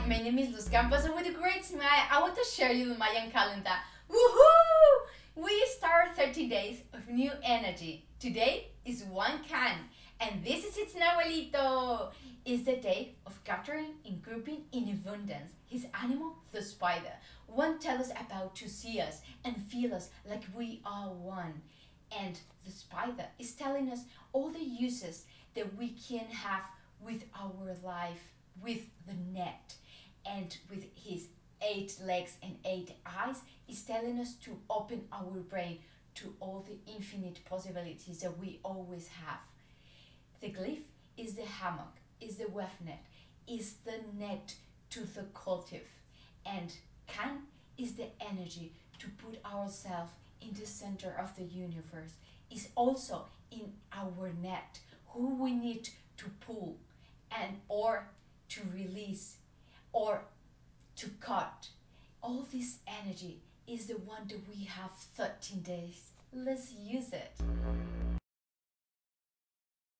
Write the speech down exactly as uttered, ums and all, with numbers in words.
my name is Luz Campos, and with a great smile, I want to share you the Mayan calendar. Woohoo! We start thirty days of new energy. Today is one can, and this is its Nahuelito. It's the day of gathering and grouping in abundance. His animal, the spider, won't tell us about to see us and feel us like we are one. And the spider is telling us all the uses that we can have with our life, with the net, and with his eight legs and eight eyes, is telling us to open our brain to all the infinite possibilities that we always have. The glyph is the hammock, is the weft net, is the net to the cultive, and can is the energy to put ourselves in the center of the universe, is also in our net, who we need to pull and or to release or to cut. All this energy is the one that we have thirteen days. Let's use it.